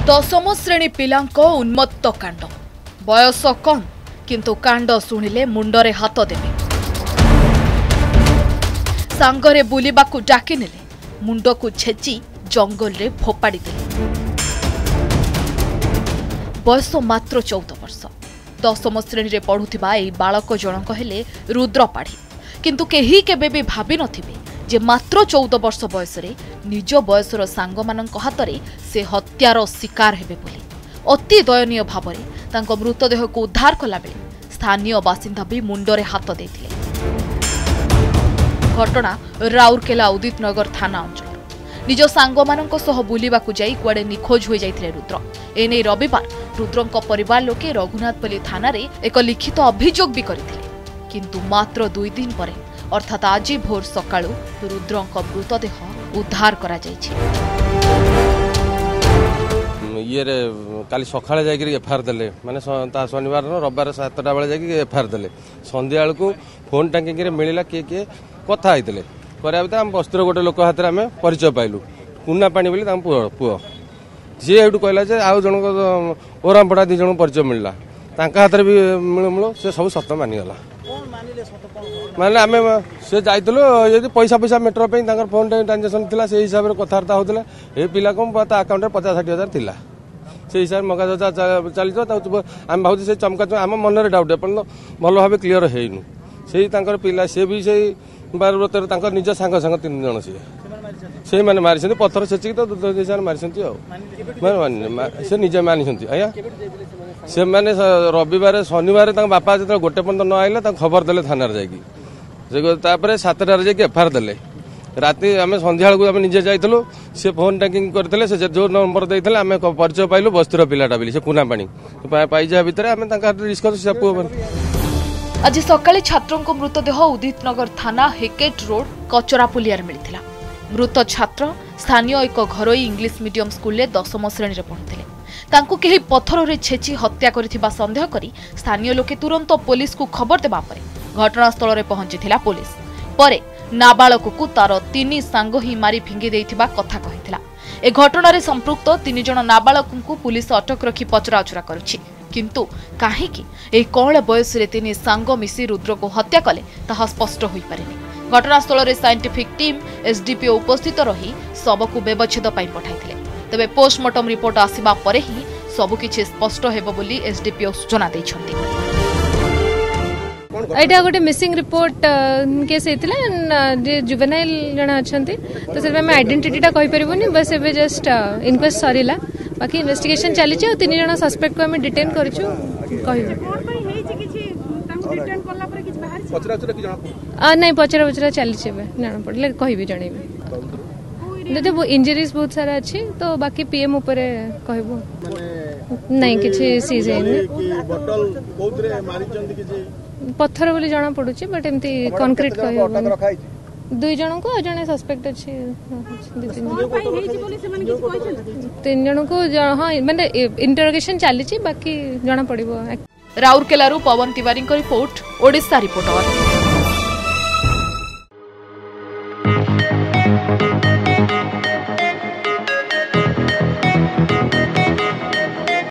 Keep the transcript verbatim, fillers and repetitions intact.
दशम श्रेणी पिलांको उन्मत्त कांड बयस कम किंतु कांड शुणिले मुंडरे हाथ देवे सांगरे बुलिबाकु डाकी नेले मुंडकु छेची जंगल रे फोपाड़ी देले। बयस मात्र चौदह वर्ष दशम श्रेणी रे पढ़ुथिबा एई बालक जनक हेले रुद्रपाढ़ी किंतु केही केबे भी भाबी नथिबे जे मात्र चौदह वर्ष बयस रे निज बयसर सांग मानक हातरे से हत्यार शिकार हेबे बोली अति दयनीय भावरे तांको मृतदेह को उद्धार कला बेले स्थानीय बासिंदा भी मुंडरे हाथ देथिले। घटना राउरकेला उदित नगर थाना अंचल निज सांग मानक सह बुलिबाकु जाई कुआडे निखोज होई जाइथिले रुद्र। एने रविवार रुद्रंक परिवार लोके रघुनाथपल्ली थाना रे एक लिखित अभियोग भी करथिले किंतु मात्र दुई दिन परे अर्थात आज भोर सकाळु रुद्रंक मृतदेह उद्धार करा जायछि। ये काली सकाଳେ जाइकरी एफआईआर देले माने शनिवार रविवार सातटा बेले जाइकरी एफआईआर देले संध्या बेलू फोन टांगिक मिलला किए किए कथा होते करा भितर आम बस्तर गोटे लोक हाथ में आम परिचय पाइलु कुना पानी बोली पुओ पुओ सी एठू कहला जे आउ जन ओरामपड़ा दी जन परिचय मिलला हाथ में भी मिलू मिलू से सब सत मानिगला माने आम से जाइलु यदि पैसा पैसा मेटर पर फोन ट्रांजेक्शन थी से हिसाब से कथबार्ता होता ये पिला कम आकाउंट में पचास षाठी हजार थिला से हिसाब से मगा चली आम भाव से चमका आम मन में डाउट एपर्त भल भाव क्लीयर होइनु से पिला से भी से बारब्रत निज सांग सांग तीन जन सी से मैंने मारी पथर छेचिक तो हिसाब मारी मारी से निजे मानी आज्ञा से मैंने रविवार शनिवार बापा जो गोटे पर्यंत न आइले खबर देले थाना जापर सातटार जाकि एफआईआर देले राति आम संध्या बेलू आम निजे जाइलु से फोन टैंकिंग करते से जो नंबर देते आम परिचय पाइलु बस्तर पिलाटा बोली से कुना पानी पाई जा भितर आम डिस्कस से आज सकाळे छात्रों मृतदेह उदित नगर थाना हेकेट रोड कचरापुलिया मिलता। मृत छात्र स्थानीय एक घरोई इंग्लिश मीडियम स्कूल दशम श्रेणी पढ़ुते तांकु केही पत्थर रे छेची हत्या करिथिबा संदेह करी स्थानीय लोके तुरंत पुलिस को खबर देबा परे घटनास्थल रे पहुंचीथिला पुलिस परे नाबालक को तार तीन सांग ही मारी फिंगी देइथिबा कथा कहिथिला। ए घटना रे संपृक्त तीन जन नाबालक को पुलिस अटक रखी पचराउचरा करुछि किंतु काहेकि ए कौल बयस रे तीन सांग मिसी रुद्र को हत्या कले ताहा स्पष्ट होई पारेनी। घटनास्थल रे साइंटिफिक टीम एसडीपीओ उपस्थित रही शव को व्यवच्छेद पई पठाइथिले तबे पोस्टमार्टम रिपोर्ट आसिबा परे ही सबकिछि स्पष्ट हेबो बोली एसडीपीओ सूचना दैछन्ति। एटा गोटे मिसिंग रिपोर्ट केस हेतिला जे जुवेनाइल जणा अछंती तो से हम आइडेंटिटी टा कहि परिबोनी बस एबे जस्ट इनक्वेस्ट सरीला बाकी इन्वेस्टिगेशन चली छै तीन जणा सस्पेक्ट को हम डिटेन करछु कहिबो कोन पई हेइ छै किछि तांको डिटेन करला परे किछ बाहर छै पचरा पचरा कि जणा आ नै पचरा पचरा चली छै बे जणा पड़ले कहिबे जणैबे दे वो इंजरीज बहुत सारा अछि तो बाकी पीएम ऊपर कहबो नहीं किछि सीज है बोतल कोउतरे मारी चंदी किछि पत्थर बोली जाना पड़ुछि बट एमती कंक्रीट कहबो दुई जन को जने सस्पेक्ट अछि तीन जन को हां माने इंटरोगेशन चली छी बाकी जाना पड़िबो। राउरकेला रु पवन तिवारी को रिपोर्ट ओडिशा रिपोर्टर।